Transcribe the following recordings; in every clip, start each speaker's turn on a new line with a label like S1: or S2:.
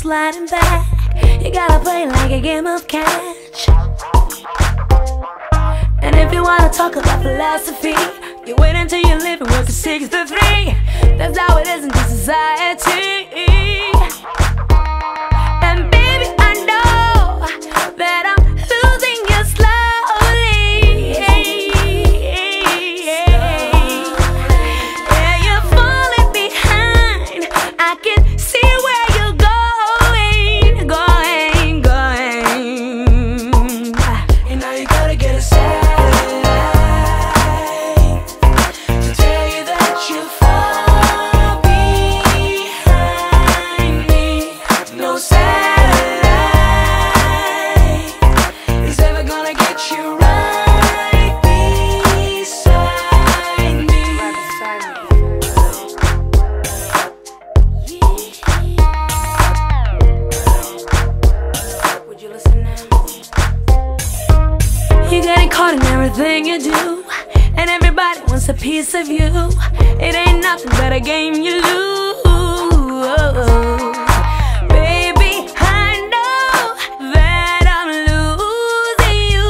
S1: sliding back. You gotta play like a game of catch. And if you wanna talk about philosophy, you wait until you live and work a 6 to 3. That's how it is in this society. And baby, I know that I'm losing you slowly. Yeah, you're falling behind. I can see where you're going.
S2: And now you gotta get a satellite to tell you that you're far behind me. No satellite is ever gonna get you right beside me. Would you listen now?
S1: You're getting caught in everything you do, and everybody wants a piece of you. It ain't nothing but a game you lose. Baby, I know that I'm losing you.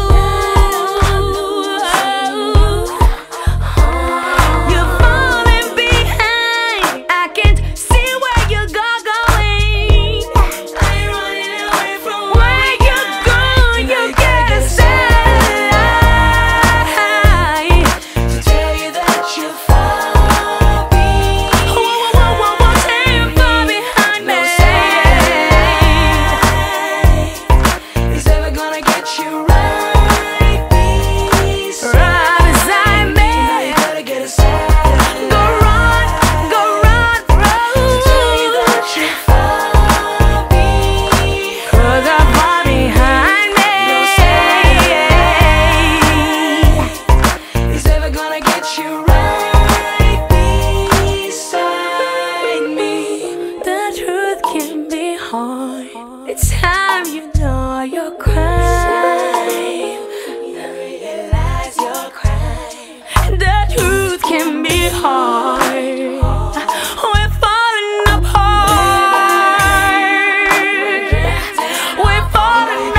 S1: You're falling behind. I can't see where you're going.
S2: I'm running away from
S1: Where you're going, you gotta satellite
S2: to tell you that you're far behind.
S1: Staying far behind me.
S2: No satellite is ever gonna get you right beside
S1: Right beside me.
S2: Now you gotta get a satellite
S1: Go run,
S2: tell you that you're far behind.
S1: 'cause I'm far behind me.
S2: No satellite is ever gonna get you right beside me.
S1: The truth can be hard. It's time you know your crime.
S2: Realize your crime.
S1: The truth can be hard. We're falling apart. We're falling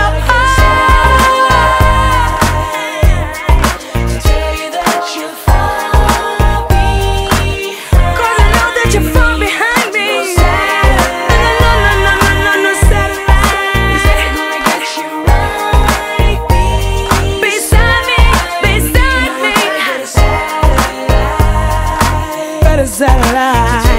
S1: apart.
S2: To tell you that you're far behind.
S1: 'Cause I know that you're far behind me.
S2: No satellite
S1: No
S2: is
S1: satellite.
S2: ever gonna get you right
S1: Beside me, beside me.
S2: Get a satellite
S1: Better satellite.